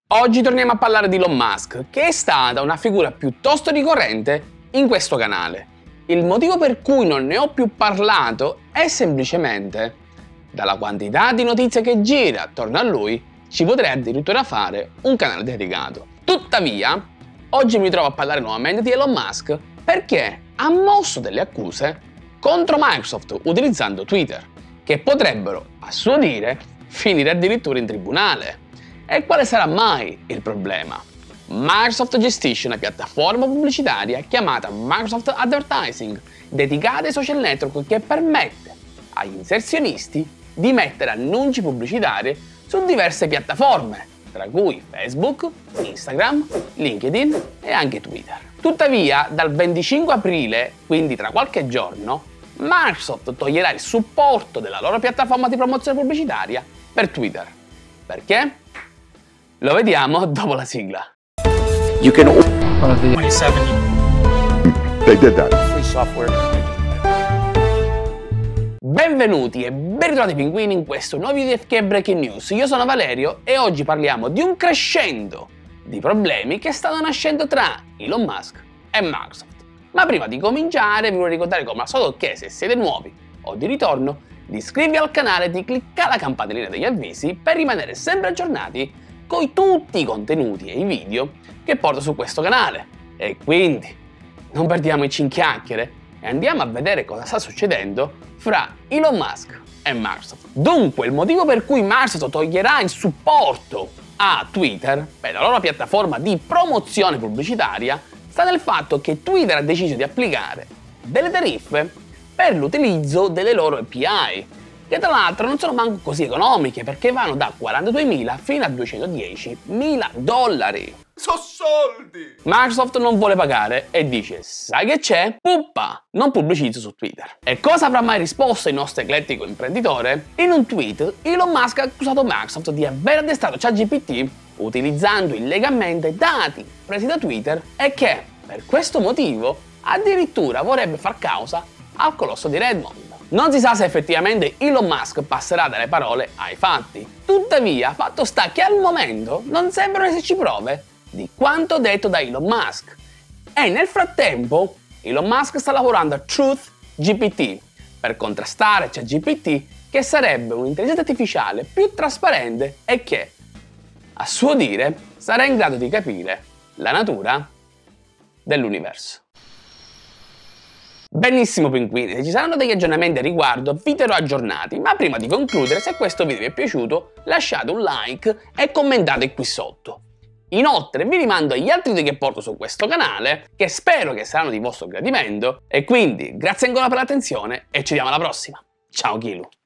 Oggi torniamo a parlare di Elon Musk, che è stata una figura piuttosto ricorrente in questo canale. Il motivo per cui non ne ho più parlato è semplicemente dalla quantità di notizie che gira attorno a lui ci potrei addirittura fare un canale dedicato. Tuttavia, oggi mi trovo a parlare nuovamente di Elon Musk perché ha mosso delle accuse contro Microsoft utilizzando Twitter, che potrebbero, a suo dire, finire addirittura in tribunale. E quale sarà mai il problema? Microsoft gestisce una piattaforma pubblicitaria chiamata Microsoft Advertising, dedicata ai social network, che permette agli inserzionisti di mettere annunci pubblicitari su diverse piattaforme, tra cui Facebook, Instagram, LinkedIn e anche Twitter. Tuttavia, dal 25 aprile, quindi tra qualche giorno, Microsoft toglierà il supporto della loro piattaforma di promozione pubblicitaria per Twitter. Perché? Lo vediamo dopo la sigla. You can 27 they did that. free software. Benvenuti e ben ritrovati pinguini in questo nuovo video di FK Breaking News. Io sono Valerio e oggi parliamo di un crescendo di problemi che stanno nascendo tra Elon Musk e Microsoft. Ma prima di cominciare vi voglio ricordare come al solito che se siete nuovi o di ritorno di iscrivervi al canale e di cliccare la campanellina degli avvisi per rimanere sempre aggiornati con tutti i contenuti e i video che porto su questo canale. E quindi non perdiamoci in chiacchiere e andiamo a vedere cosa sta succedendo fra Elon Musk e Microsoft. Dunque, il motivo per cui Microsoft toglierà il supporto a Twitter per la loro piattaforma di promozione pubblicitaria sta nel fatto che Twitter ha deciso di applicare delle tariffe per l'utilizzo delle loro API, che tra l'altro non sono manco così economiche perché vanno da 42.000 fino a 210.000 dollari. So soldi! Microsoft non vuole pagare e dice: sai che c'è? Puppa, non pubblicizzo su Twitter. E cosa avrà mai risposto il nostro eclettico imprenditore? In un tweet Elon Musk ha accusato Microsoft di aver addestrato ChatGPT utilizzando illegalmente dati presi da Twitter e che, per questo motivo, addirittura vorrebbe far causa al colosso di Redmond. Non si sa se effettivamente Elon Musk passerà dalle parole ai fatti. Tuttavia, fatto sta che al momento non sembrano esserci prove di quanto detto da Elon Musk. E nel frattempo, Elon Musk sta lavorando a Truth GPT per contrastare ChatGPT, che sarebbe un'intelligenza artificiale più trasparente e che, a suo dire, sarà in grado di capire la natura dell'universo. Benissimo pinguini, se ci saranno degli aggiornamenti a riguardo vi terrò aggiornati, ma prima di concludere, se questo video vi è piaciuto lasciate un like e commentate qui sotto. Inoltre vi rimando agli altri video che porto su questo canale, che spero che saranno di vostro gradimento, e quindi grazie ancora per l'attenzione e ci vediamo alla prossima. Ciao Kilu!